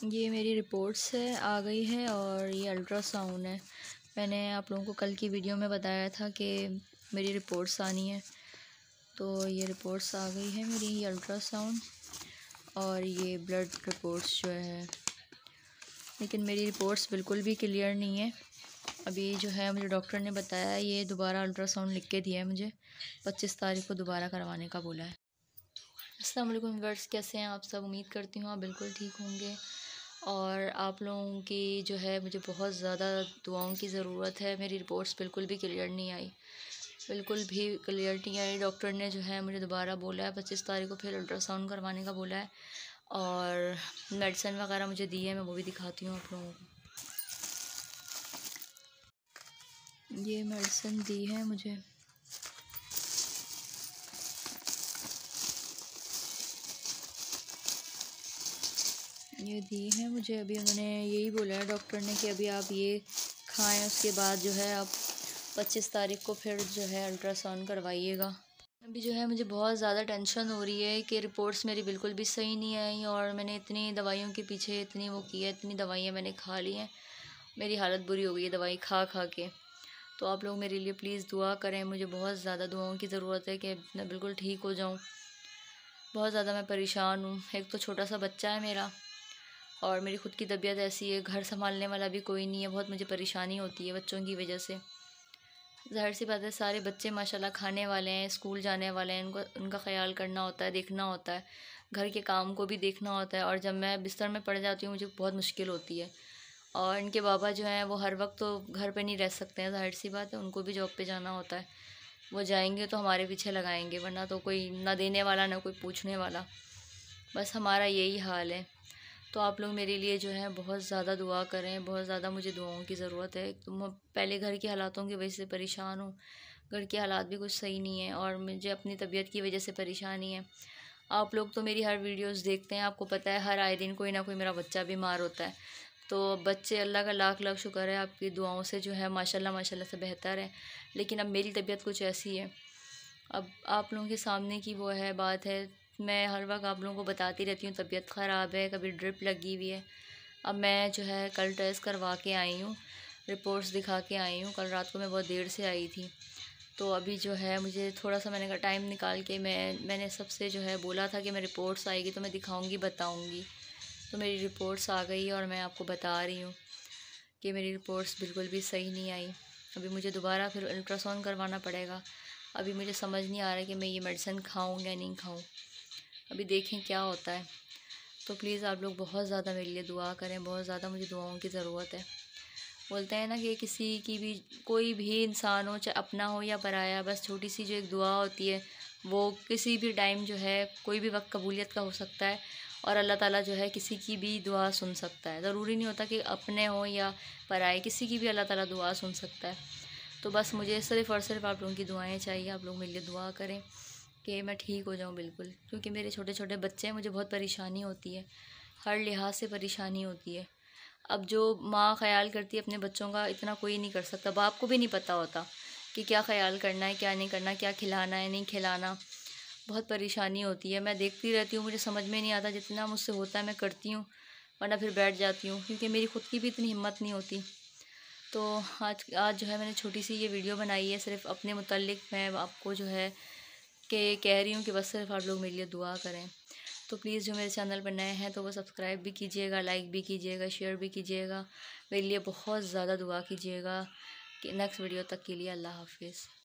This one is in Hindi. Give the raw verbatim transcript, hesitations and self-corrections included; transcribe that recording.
ये मेरी रिपोर्ट्स है आ गई है और ये अल्ट्रासाउंड है। मैंने आप लोगों को कल की वीडियो में बताया था कि मेरी रिपोर्ट्स आनी है, तो ये रिपोर्ट्स आ गई है मेरी, ये अल्ट्रासाउंड और ये ब्लड रिपोर्ट्स जो है। लेकिन मेरी रिपोर्ट्स बिल्कुल भी क्लियर नहीं है। अभी जो है मुझे डॉक्टर ने बताया, ये दोबारा अल्ट्रासाउंड लिख के दिया है मुझे, पच्चीस तारीख को दोबारा करवाने का बोला है। अस्सलाम वालेकुम व्यूअर्स, कैसे हैं आप सब? उम्मीद करती हूँ आप बिल्कुल ठीक होंगे और आप लोगों की जो है मुझे बहुत ज़्यादा दुआओं की ज़रूरत है। मेरी रिपोर्ट्स बिल्कुल भी क्लियर नहीं आई, बिल्कुल भी क्लियर नहीं आई। डॉक्टर ने जो है मुझे दोबारा बोला है पच्चीस तारीख को फिर अल्ट्रासाउंड करवाने का बोला है और मेडिसिन वगैरह मुझे दी है, मैं वो भी दिखाती हूँ आप लोगों को। ये मेडिसिन दी है मुझे, ये दी है मुझे। अभी उन्होंने यही बोला है डॉक्टर ने कि अभी आप ये खाएं, उसके बाद जो है आप पच्चीस तारीख को फिर जो है अल्ट्रासाउंड करवाइएगा। अभी जो है मुझे बहुत ज़्यादा टेंशन हो रही है कि रिपोर्ट्स मेरी बिल्कुल भी सही नहीं आई और मैंने इतनी दवाइयों के पीछे इतनी वो की है, इतनी दवाइयाँ मैंने खा ली हैं, मेरी हालत बुरी हो गई है दवाई खा खा के। तो आप लोग मेरे लिए प्लीज़ दुआ करें, मुझे बहुत ज़्यादा दुआओं की ज़रूरत है कि मैं बिल्कुल ठीक हो जाऊँ। बहुत ज़्यादा मैं परेशान हूँ। एक तो छोटा सा बच्चा है मेरा और मेरी ख़ुद की तबीयत ऐसी है, घर संभालने वाला भी कोई नहीं है, बहुत मुझे परेशानी होती है बच्चों की वजह से। ज़ाहिर सी बात है, सारे बच्चे माशाल्लाह खाने वाले हैं, स्कूल जाने वाले हैं, उनको उनका ख्याल करना होता है, देखना होता है, घर के काम को भी देखना होता है और जब मैं बिस्तर में पड़ जाती हूँ मुझे बहुत मुश्किल होती है। और इनके बाबा जो हैं वो हर वक्त तो घर पे नहीं रह सकते हैं, ज़ाहिर सी बात है, उनको भी जॉब पे जाना होता है। वो जाएंगे तो हमारे पीछे लगाएंगे, वरना तो कोई ना देने वाला ना कोई पूछने वाला, बस हमारा यही हाल है। तो आप लोग मेरे लिए जो है बहुत ज़्यादा दुआ करें, बहुत ज़्यादा मुझे दुआओं की ज़रूरत है। तो मैं पहले घर के हालातों की वजह से परेशान हूँ, घर के हालात भी कुछ सही नहीं है और मुझे अपनी तबीयत की वजह से परेशानी है। आप लोग तो मेरी हर वीडियोस देखते हैं, आपको पता है हर आए दिन कोई ना कोई मेरा बच्चा बीमार होता है। तो बच्चे, अल्लाह का लाख लाख शुक्र है, आपकी दुआओं से जो है माशाल्लाह माशाल्लाह से बेहतर है। लेकिन अब मेरी तबीयत कुछ ऐसी है, अब आप लोगों के सामने की वो है बात है। मैं हर वक्त आप लोगों को बताती रहती हूँ तबीयत ख़राब है, कभी ड्रिप लगी हुई है। अब मैं जो है कल टेस्ट करवा के आई हूँ, रिपोर्ट्स दिखा के आई हूँ। कल रात को मैं बहुत देर से आई थी, तो अभी जो है मुझे थोड़ा सा मैंने टाइम निकाल के मैं मैंने सबसे जो है बोला था कि मैं रिपोर्ट्स आएगी तो मैं दिखाऊँगी, बताऊँगी। तो मेरी रिपोर्ट्स आ गई और मैं आपको बता रही हूँ कि मेरी रिपोर्ट्स बिल्कुल भी सही नहीं आई। अभी मुझे दोबारा फिर अल्ट्रासाउंड करवाना पड़ेगा। अभी मुझे समझ नहीं आ रहा कि मैं ये मेडिसिन खाऊँ या नहीं खाऊँ, अभी देखें क्या होता है। तो प्लीज़ आप लोग बहुत ज़्यादा मेरे लिए दुआ करें, बहुत ज़्यादा मुझे दुआओं की ज़रूरत है। बोलते हैं ना कि किसी की भी, कोई भी इंसान हो, चाहे अपना हो या पराया, बस छोटी सी जो एक दुआ होती है वो किसी भी टाइम जो है कोई भी वक्त कबूलियत का हो सकता है और अल्लाह ताला जो है किसी की भी दुआ सुन सकता है। ज़रूरी नहीं होता कि अपने हो या पराए, किसी की भी अल्लाह ताला दुआ सुन सकता है। तो बस मुझे सिर्फ़ और सिर्फ आप लोगों की दुआएं चाहिए। आप लोग मेरे लिए दुआ करें कि मैं ठीक हो जाऊं बिल्कुल, क्योंकि मेरे छोटे छोटे बच्चे हैं, मुझे बहुत परेशानी होती है, हर लिहाज से परेशानी होती है। अब जो माँ ख़याल करती है अपने बच्चों का, इतना कोई नहीं कर सकता। बाप को भी नहीं पता होता कि क्या ख़याल करना है, क्या नहीं करना, क्या खिलाना है, नहीं खिलाना। बहुत परेशानी होती है, मैं देखती रहती हूँ, मुझे समझ में नहीं आता, जितना मुझसे होता है मैं करती हूँ, वरना फिर बैठ जाती हूँ, क्योंकि मेरी ख़ुद की भी इतनी हिम्मत नहीं होती। तो आज आज जो है मैंने छोटी सी ये वीडियो बनाई है, सिर्फ़ अपने मुताल्लिक मैं आपको जो है कि कह रही हूँ कि बस सिर्फ आप लोग मेरे लिए दुआ करें। तो प्लीज़ जो मेरे चैनल पर नए हैं तो वो सब्सक्राइब भी कीजिएगा, लाइक भी कीजिएगा, शेयर भी कीजिएगा, मेरे लिए बहुत ज़्यादा दुआ कीजिएगा। कि नेक्स्ट वीडियो तक के लिए अल्लाह हाफ़िज़।